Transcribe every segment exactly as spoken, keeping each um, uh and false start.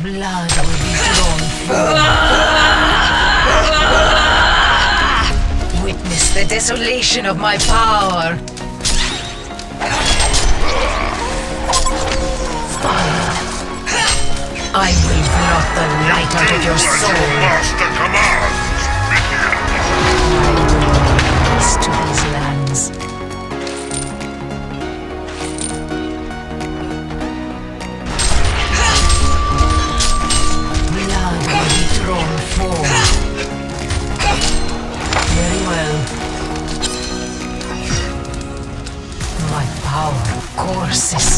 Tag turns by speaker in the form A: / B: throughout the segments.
A: Blood will be drawn forth. Witness the desolation of my power. I will blot the light out of your soul.
B: Your master commands, minion.
A: Peace to these lands. Blood will be drawn forth. Very well. My power courses.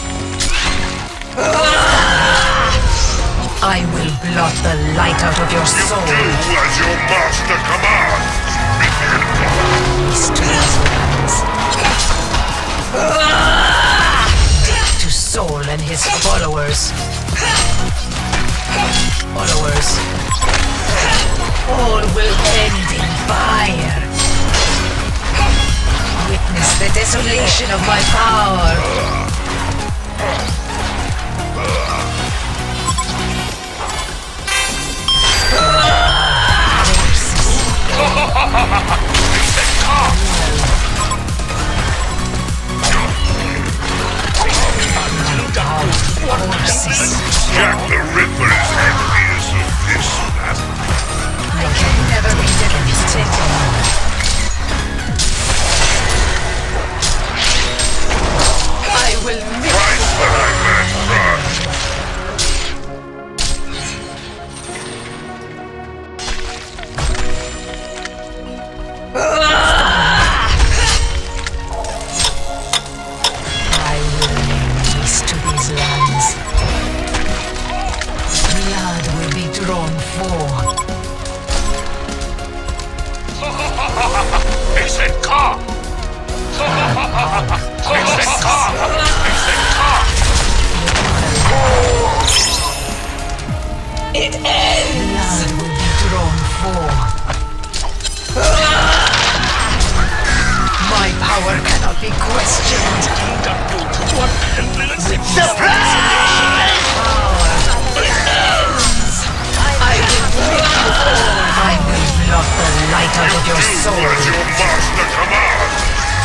A: I will blot the light out of your soul.
B: You do as your master commands, minion.
A: Peace to these lands. Death to Soul and his followers. Followers. All will end in fire. Witness the desolation of my power.
B: Jack the Ripper is envious of this map.
A: I can never be defeated. I will miss
B: Twice that I must run.
A: I will lay peace to these lands. Blood will be drawn forth.
B: It's a car! It's a car! It's a car!
A: It ends! Blood will be drawn forth. My power cannot be questioned. Surprise! Power. It ends! I will make you all. I will blot the light out of your soul.
B: As your master commands,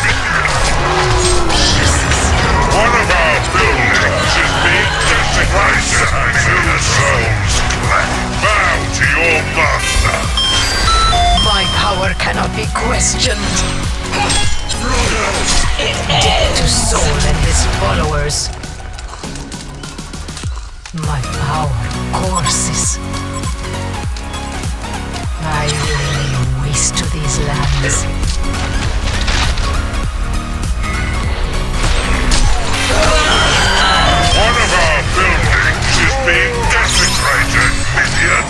B: one of our buildings is being desecrated. Feel the souls clap. Bow to your master.
A: My power cannot be questioned. Death to Soul and his followers. My power courses. I will lay waste to these lands.
B: One of our buildings is being desecrated, minion.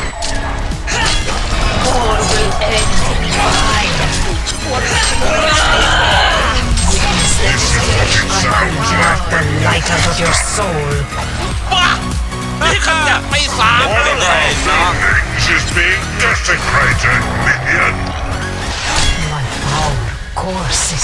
A: All will end in fire.
B: This is what it
A: I will
B: sounds
A: blot
B: like.
A: the light out of your soul.
C: นี่ขจัดไปสาม
B: One
C: แล้ว
B: of
C: เลย
B: our
C: นะ
B: buildings is being desecrated, minion.
A: My power courses.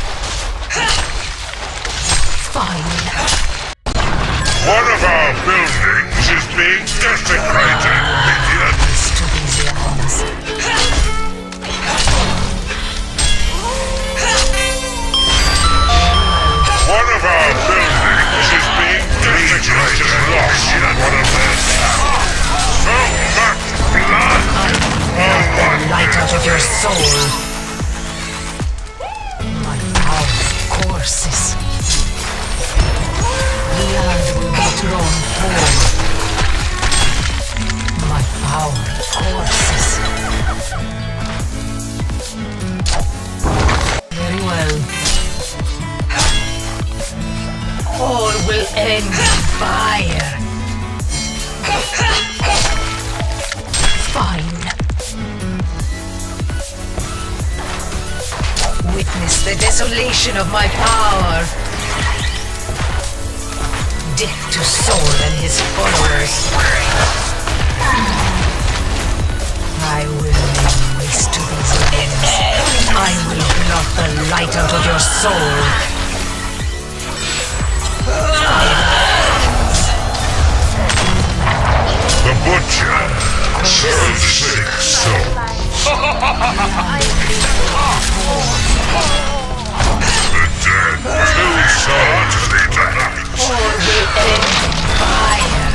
A: Fine.
B: One of our buildings is being desecrated, minion.
A: Peace to these lands.
B: One of our buildings is being desecrated, lost in one of their towers. So much blood! Oh, what
A: Light out of your soul. My power courses. Blood will be drawn forth. My power courses. Very well. All will end in fire. Fine. Witness the desolation of my power. Death to Soul and his followers. I will lay waste to these lands. I will blot the light out of your soul.
B: butcher. Serve sick soul. The dead too sour to the night.
A: All will end in fire.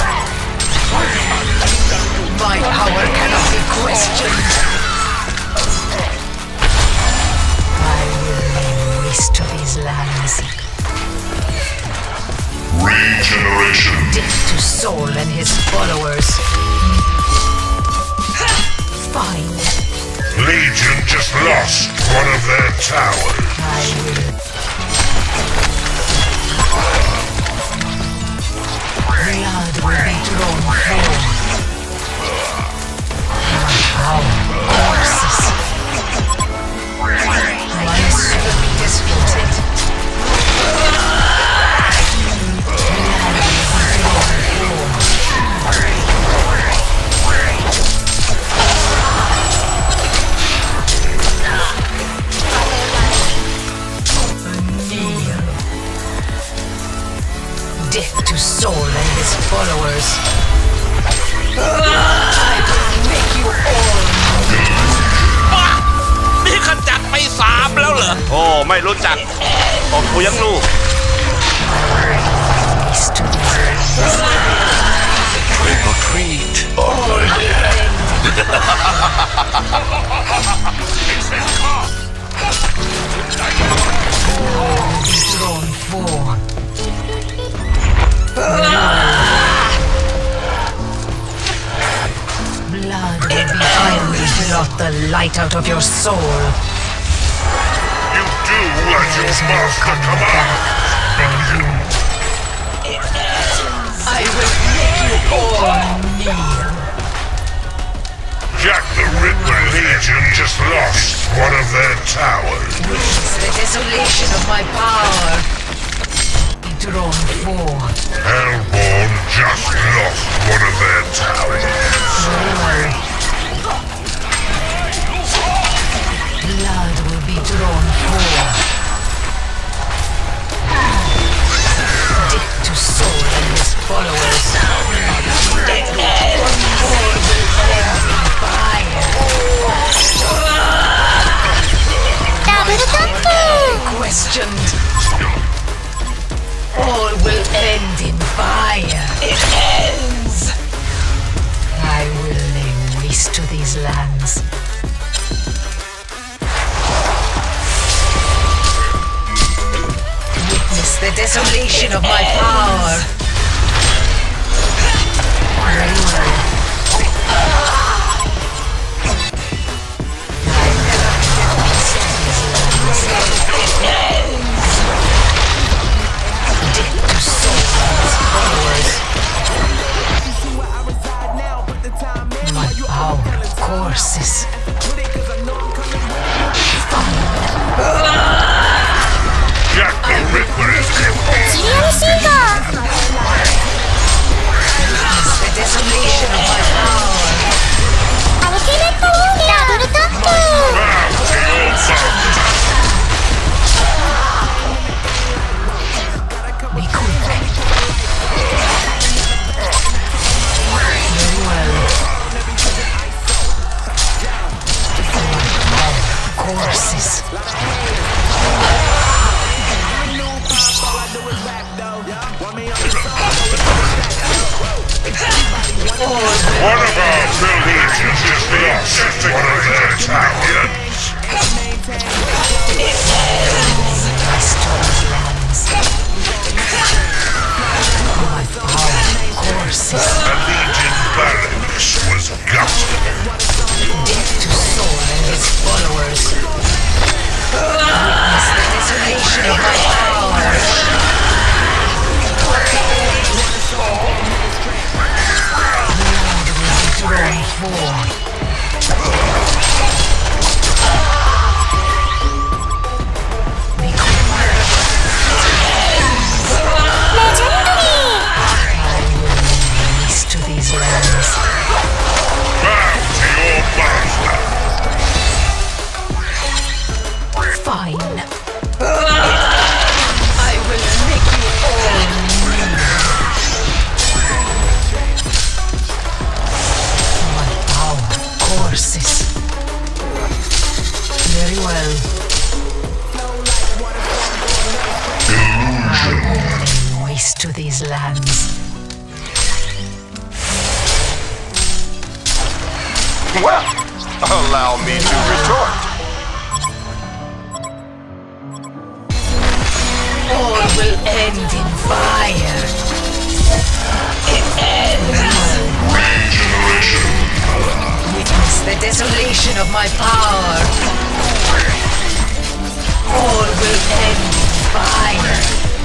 A: My power cannot be questioned. I will lay waste to these lands.
B: Regeneration.
A: Death to Saul and his followers. Fine.
B: Legion just lost one of their towers.
A: I will. Blood will be drawn forth. My power courses. My soul is floated. Death to Saul and his followers. I will make you all.
C: ว้านี่ขจัดไปสามแล้วเหรอ โอ้ไม่รู้จักบอกกูยังลูก
A: Waste to these lands.
C: Trick or treat
A: Drawn forth. Blood will be I will blot the light out of your soul.
B: You do as your master commands.
A: I will make you all kneel.
B: Jack the Ripper Legion just lost one of their towers.
A: Witness the desolation of my power. Be drawn forth.
B: Hellborn just lost one of their towers.
A: Blood will be drawn forth. Death to Saul and his followers. Death will end in fire. Questioned. All will end in fire. It ends. I will lay waste to these lands. Witness the desolation of my power. Very well. My power courses.
B: Jack the Ripper is
A: Witness the desolation of my power. Be quick. Very well. Courses.
B: one of our legions just lost one of their towers.
A: My power courses.
B: A legion barracks was gutted.
A: Death to Saul and his followers. Witness the desolation of my power. Drawn forth. Be quick. To these lands.
B: Back to your master.
A: Fine. I will make you all kneel. these lands.
B: Well, allow me to retort.
A: All will end in fire. It ends. Witness the desolation of my power. All will end in fire.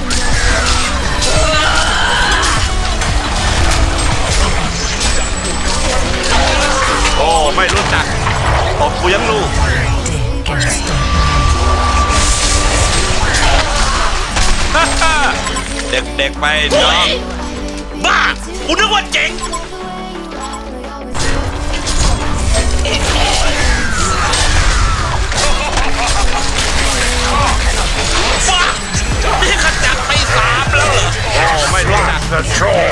C: โอ้ไม่รู้จักตบกูยังลูก
A: Dick and stone.
C: เด็กๆไปน้องบ้ากูนึกว่าเจ๋งบ้านี่ขจัดไปสามแล้วเหรอโอ้ไม่รู้จัก
B: The troll.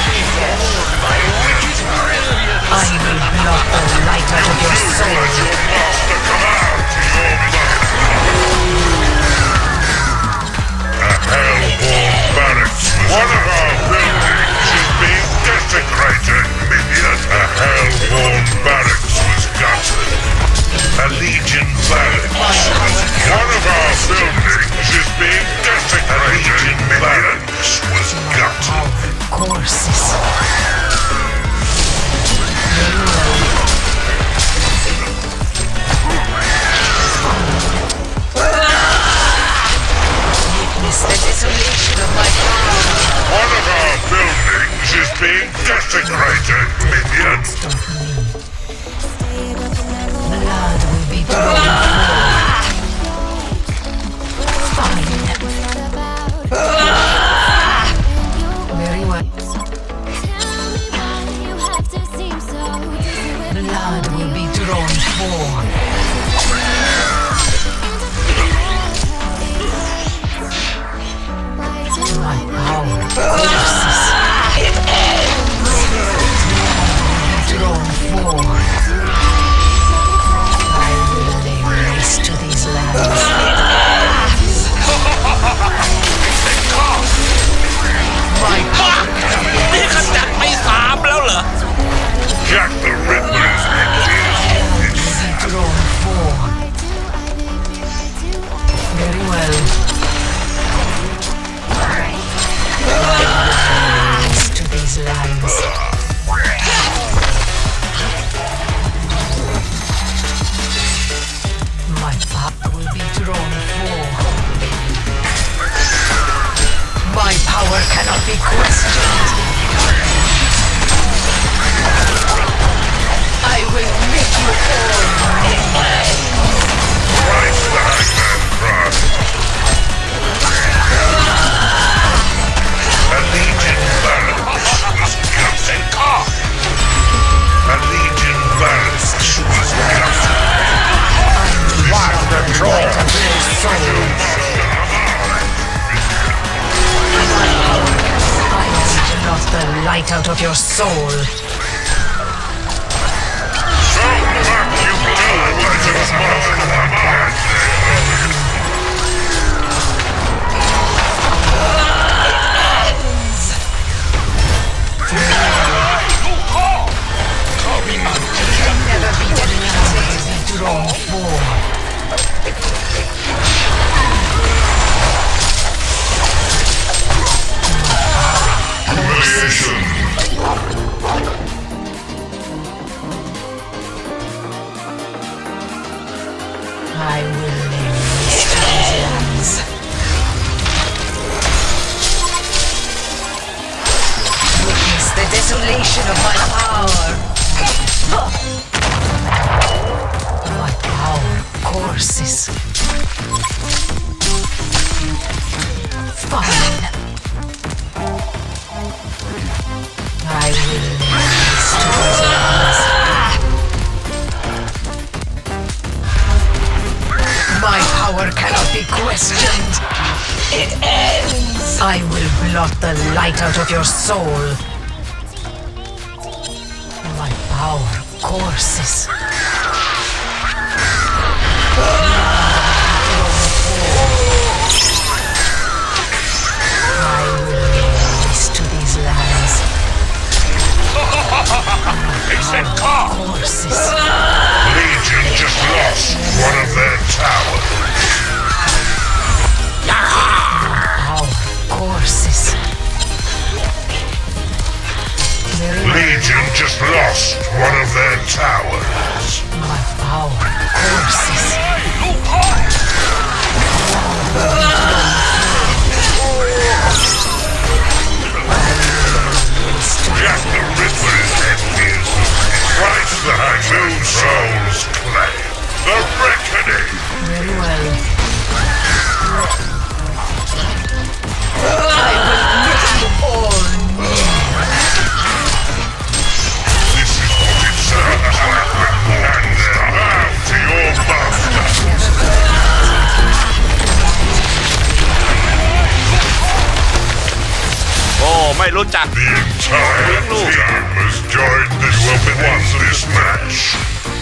A: I will block the light out of your soul.
B: Master command your A hellborn barracks. One of our buildings is being desecrated, minion. A hellborn barracks was gutted. A legion barracks. One of our buildings is being desecrated. A legion barracks was gutted.
A: Courses. Witness the desolation of my power.
B: One of our buildings is being desecrated, minion.
A: Blood will be drawn. Fine. Very well. Blood will be drawn for. My power courses. It ends. Drawn forth. I will lay waste to these lands. My power
C: นี่ขจัดไปสามแล้วเหรอ
B: Jack the Ripper's
A: will be drawn forth. Very well. Waste to these lands. My power will be drawn forth. My power cannot be questioned. I will make you all.
B: Christ the Hangman Cross. A legion barracks was gutted. A legion barracks was gutted. Watch the troll.
A: Not the light out of your soul.
B: So back you blood like a mother.
A: Never be defeated. Drawn forward.
B: Humiliation.
A: I will lay waste to these lands. Witness the desolation of my power. My power courses. Fine. I will lay waste to these lands. My power cannot be questioned. It ends. I will blot the light out of your soul. My power courses. I will lay waste
C: ไม่รู้จัก
B: The entire team has joined the You have won this match.